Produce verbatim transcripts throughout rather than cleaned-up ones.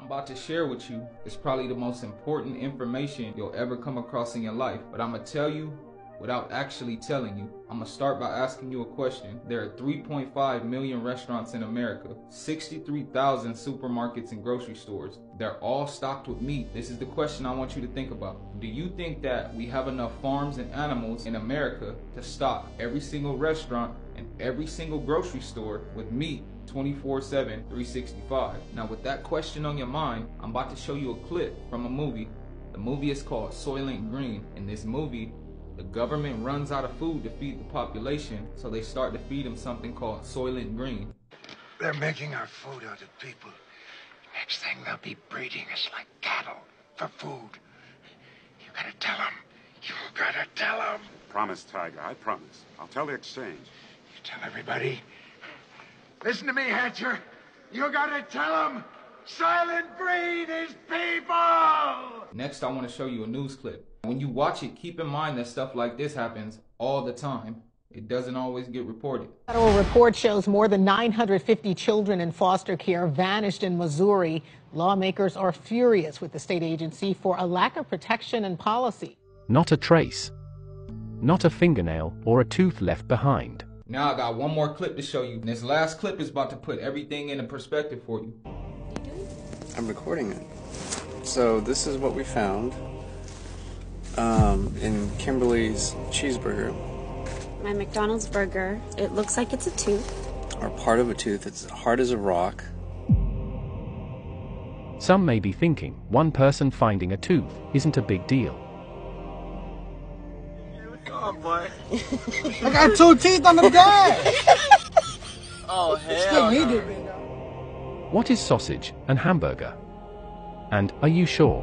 about to share with you is probably the most important information you'll ever come across in your life, but I'm gonna tell you without actually telling you. I'm gonna start by asking you a question. There are three point five million restaurants in America, sixty-three thousand supermarkets and grocery stores. They're all stocked with meat. This is the question I want you to think about. Do you think that we have enough farms and animals in America to stock every single restaurant and every single grocery store with meat twenty-four seven, three sixty-five? Now, with that question on your mind, I'm about to show you a clip from a movie. The movie is called Soylent Green. In this movie, the government runs out of food to feed the population, so they start to feed them something called Soylent Green. They're making our food out of people. Next thing, they'll be breeding us like cattle for food. You gotta tell them. You gotta tell them. Promise, Tiger, I promise. I'll tell the exchange. You tell everybody. Listen to me, Hatcher. You gotta tell them. Soylent Green is people! Next, I want to show you a news clip. When you watch it, keep in mind that stuff like this happens all the time. It doesn't always get reported. A federal report shows more than nine hundred fifty children in foster care vanished in Missouri. Lawmakers are furious with the state agency for a lack of protection and policy. Not a trace. Not a fingernail or a tooth left behind. Now I got one more clip to show you. This last clip is about to put everything into perspective for you. I'm recording it. So this is what we found um, in Kimberly's cheeseburger. My McDonald's burger. It looks like it's a tooth. Or part of a tooth. It's hard as a rock. Some may be thinking one person finding a tooth isn't a big deal. Oh boy. I got two teeth on the dash. Oh hell no. What is sausage and hamburger? And are you sure?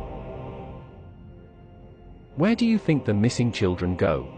Where do you think the missing children go?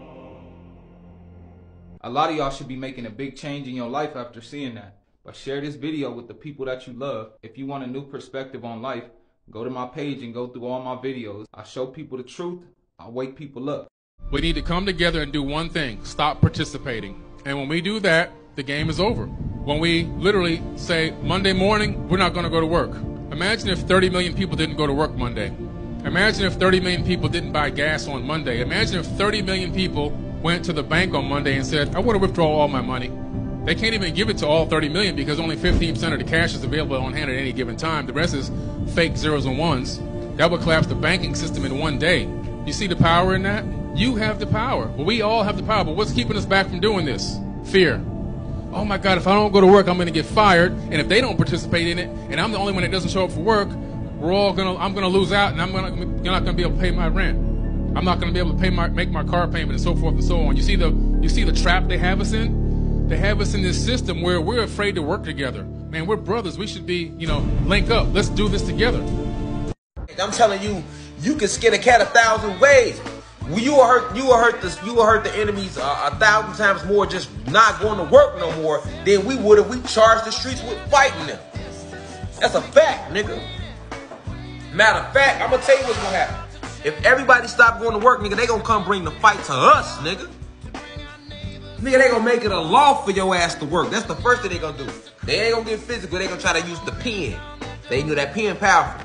A lot of y'all should be making a big change in your life after seeing that. But share this video with the people that you love. If you want a new perspective on life, go to my page and go through all my videos. I show people the truth. I wake people up. We need to come together and do one thing: stop participating. And when we do that, the game is over. When we literally say Monday morning, we're not going to go to work. Imagine if thirty million people didn't go to work Monday. Imagine if thirty million people didn't buy gas on Monday. Imagine if thirty million people went to the bank on Monday and said, I want to withdraw all my money. They can't even give it to all thirty million because only fifteen percent of the cash is available on hand at any given time. The rest is fake zeros and ones. That would collapse the banking system in one day. You see the power in that? You have the power. Well, we all have the power, but what's keeping us back from doing this? Fear. Oh my God, if I don't go to work, I'm going to get fired. And if they don't participate in it, and I'm the only one that doesn't show up for work, we're all going to, I'm going to lose out, and I'm going to, you're not going to be able to pay my rent. I'm not going to be able to pay my, make my car payment, and so forth and so on. You see the, you see the trap they have us in? They have us in this system where we're afraid to work together. Man, we're brothers. We should be, you know, link up. Let's do this together. I'm telling you, you can skin a cat a thousand ways. You will hurt. You will hurt the. You will hurt the enemies uh, a thousand times more just not going to work no more than we would if we charged the streets with fighting them. That's a fact, nigga. Matter of fact, I'm gonna tell you what's gonna happen. If everybody stop going to work, nigga, they gonna come bring the fight to us, nigga. Nigga, they gonna make it a law for your ass to work. That's the first thing they gonna do. They ain't gonna get physical. They gonna try to use the pen. They know that pen powerful.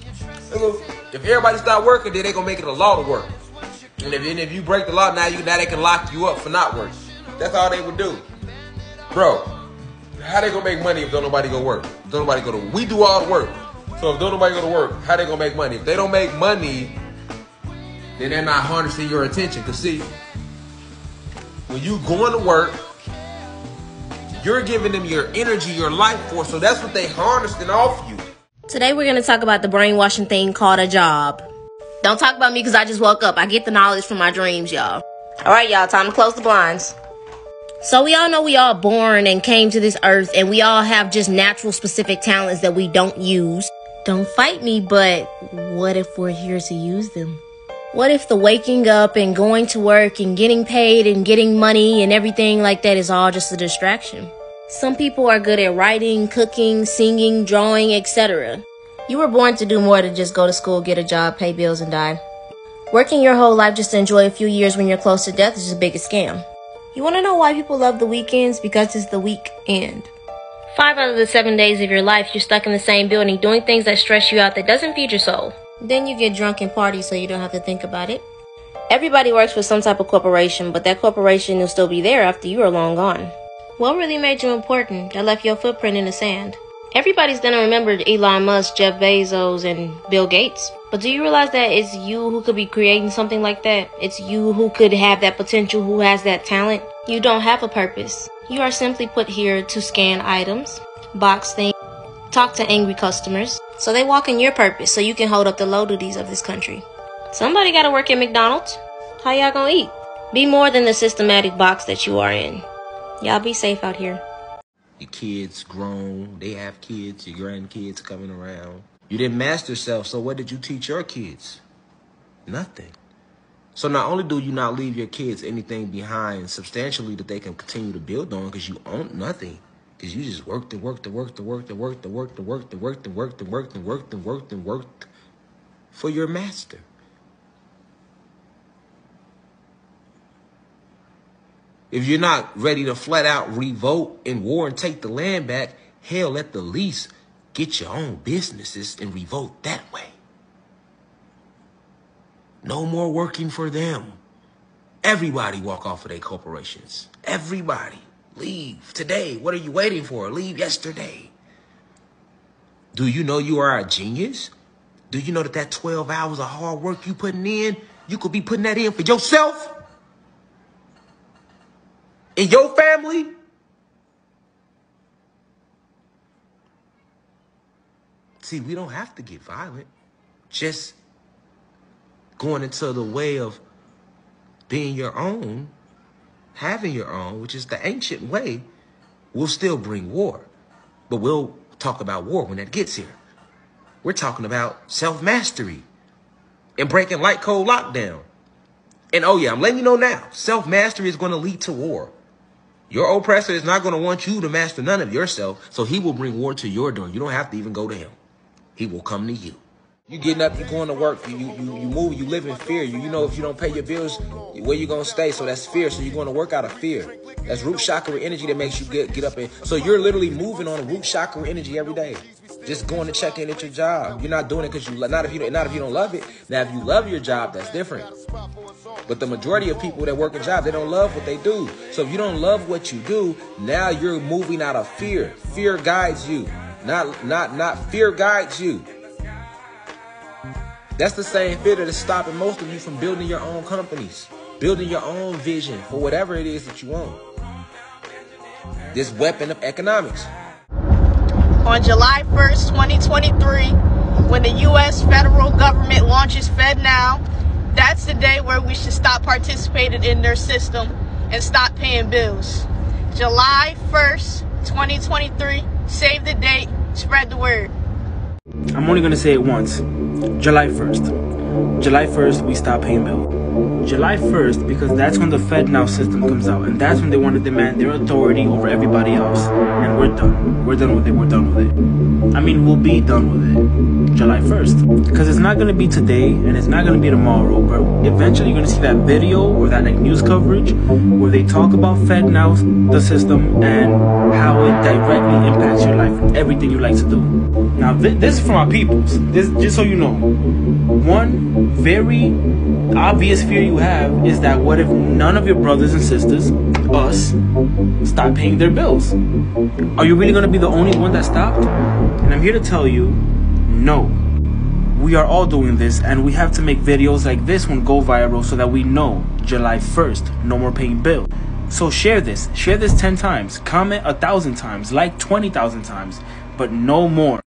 If everybody stop working, then they gonna make it a law to work. And if, and if you break the law, now you now they can lock you up for not working. That's all they would do. Bro, how they gonna make money if don't nobody go work? If don't nobody go to work? We do all the work. So if don't nobody go to work, how they gonna make money? If they don't make money, then they're not harnessing your attention. Cause see, when you going to work, you're giving them your energy, your life force. So that's what they harnessing off you. Today we're going to talk about the brainwashing thing called a job. Don't talk about me because I just woke up. I get the knowledge from my dreams, y'all. All right, y'all, time to close the blinds. So we all know we all born and came to this earth, and we all have just natural specific talents that we don't use. Don't fight me, but what if we're here to use them? What if the waking up and going to work and getting paid and getting money and everything like that is all just a distraction? Some people are good at writing, cooking, singing, drawing, et cetera. You were born to do more than just go to school, get a job, pay bills, and die. Working your whole life just to enjoy a few years when you're close to death is just the biggest scam. You want to know why people love the weekends? Because it's the weekend. Five out of the seven days of your life, you're stuck in the same building doing things that stress you out that doesn't feed your soul. Then you get drunk and party so you don't have to think about it. Everybody works for some type of corporation, but that corporation will still be there after you are long gone. What really made you important that left your footprint in the sand? Everybody's gonna remember Elon Musk, Jeff Bezos, and Bill Gates. But do you realize that it's you who could be creating something like that? It's you who could have that potential, who has that talent. You don't have a purpose. You are simply put here to scan items, box things, talk to angry customers, so they walk in your purpose so you can hold up the low duties of this country. Somebody gotta work at McDonald's. How y'all gonna eat? Be more than the systematic box that you are in. Y'all be safe out here. Your kids grown, they have kids, your grandkids coming around. You didn't master yourself, so what did you teach your kids? Nothing. So not only do you not leave your kids anything behind substantially that they can continue to build on because you own nothing. Because you just worked and worked and worked and worked and worked and worked and worked and worked and worked and worked and worked and worked and worked for your master. If you're not ready to flat out revolt in war and take the land back, hell, at the least, get your own businesses and revolt that way. No more working for them. Everybody walk off of their corporations. Everybody. Leave today. What are you waiting for? Leave yesterday. Do you know you are a genius? Do you know that that twelve hours of hard work you putting in, you could be putting that in for yourself? In your family? See, we don't have to get violent. Just going into the way of being your own, having your own, which is the ancient way, will still bring war. But we'll talk about war when that gets here. We're talking about self-mastery and breaking light code lockdown. And oh yeah, I'm letting you know now, self-mastery is going to lead to war. Your oppressor is not going to want you to master none of yourself, so he will bring war to your door. You don't have to even go to him. He will come to you. You getting up, you going to work, you you you move, you live in fear. You you know if you don't pay your bills, where you gonna stay? So that's fear. So you're going to work out of fear. That's root chakra energy that makes you get get up and so you're literally moving on a root chakra energy every day. Just going to check in at your job. You're not doing it because you not if you not if you don't love it. Now if you love your job, that's different. But the majority of people that work a job, they don't love what they do. So if you don't love what you do, now you're moving out of fear. Fear guides you. Not not not fear guides you. That's the same fear that is stopping most of you from building your own companies, building your own vision for whatever it is that you want. This weapon of economics. On July first, twenty twenty-three, when the U S federal government launches FedNow, that's the day where we should stop participating in their system and stop paying bills. July first, twenty twenty-three, save the date, spread the word. I'm only going to say it once. July first. July first, we stop paying bills. July first, because that's when the FedNow system comes out, and that's when they want to demand their authority over everybody else. And we're done. We're done with it. We're done with it. I mean, we'll be done with it July first. Because it's not going to be today, and it's not going to be tomorrow, but eventually you're going to see that video or that like news coverage where they talk about FedNow, the system, and how it directly impacts your life, everything you like to do. Now, th this is from our peoples. This, just so you know, one very obvious fear you have is that what if none of your brothers and sisters, us, stop paying their bills? Are you really going to be the only one that stopped? And I'm here to tell you, no. We are all doing this, and we have to make videos like this one go viral so that we know July first, no more paying bills. So share this. Share this ten times. Comment a thousand times. Like twenty thousand times. But no more.